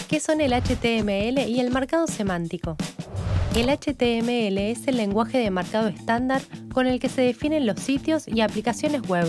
¿Qué son el HTML y el marcado semántico? El HTML es el lenguaje de marcado estándar con el que se definen los sitios y aplicaciones web.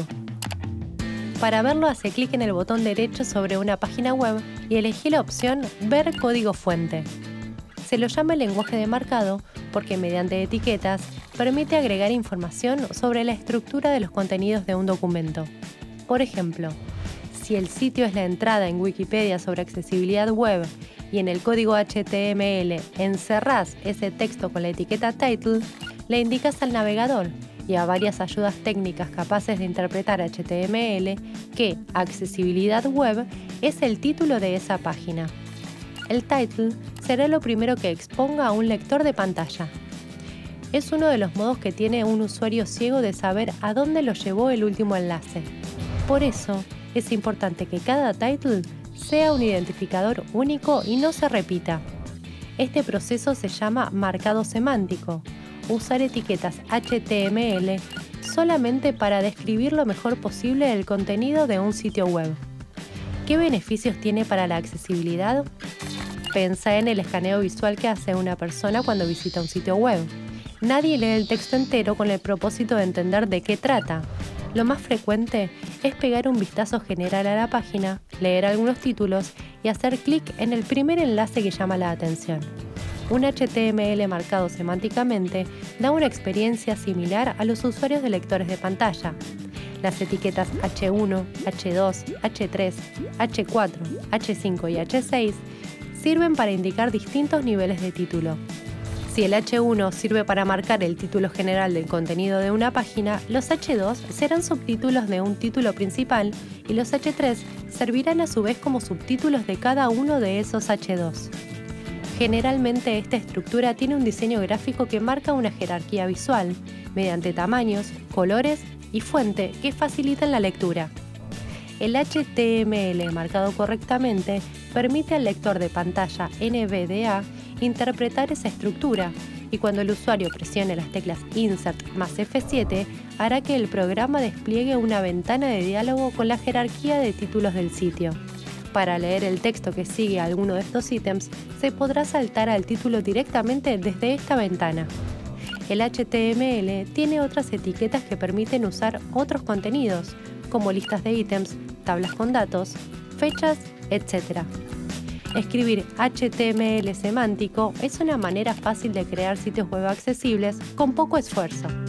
Para verlo, hace clic en el botón derecho sobre una página web y elegí la opción Ver código fuente. Se lo llama el lenguaje de marcado porque mediante etiquetas permite agregar información sobre la estructura de los contenidos de un documento. Por ejemplo, si el sitio es la entrada en Wikipedia sobre accesibilidad web y en el código HTML encerrás ese texto con la etiqueta title, le indicas al navegador y a varias ayudas técnicas capaces de interpretar HTML que accesibilidad web es el título de esa página. El title será lo primero que exponga a un lector de pantalla. Es uno de los modos que tiene un usuario ciego de saber a dónde lo llevó el último enlace. Por eso, es importante que cada title sea un identificador único y no se repita. Este proceso se llama marcado semántico, usar etiquetas HTML solamente para describir lo mejor posible el contenido de un sitio web. ¿Qué beneficios tiene para la accesibilidad? Pensa en el escaneo visual que hace una persona cuando visita un sitio web. Nadie lee el texto entero con el propósito de entender de qué trata. Lo más frecuente es pegar un vistazo general a la página, leer algunos títulos y hacer clic en el primer enlace que llama la atención. Un HTML marcado semánticamente da una experiencia similar a los usuarios de lectores de pantalla. Las etiquetas H1, H2, H3, H4, H5 y H6 sirven para indicar distintos niveles de título. Si el H1 sirve para marcar el título general del contenido de una página, los H2 serán subtítulos de un título principal y los H3 servirán a su vez como subtítulos de cada uno de esos H2. Generalmente esta estructura tiene un diseño gráfico que marca una jerarquía visual, mediante tamaños, colores y fuente que facilitan la lectura. El HTML marcado correctamente permite al lector de pantalla NVDA interpretar esa estructura y cuando el usuario presione las teclas Insert más F7 hará que el programa despliegue una ventana de diálogo con la jerarquía de títulos del sitio. Para leer el texto que sigue a alguno de estos ítems, se podrá saltar al título directamente desde esta ventana. El HTML tiene otras etiquetas que permiten usar otros contenidos, como listas de ítems, tablas con datos, fechas, etc. Escribir HTML semántico es una manera fácil de crear sitios web accesibles con poco esfuerzo.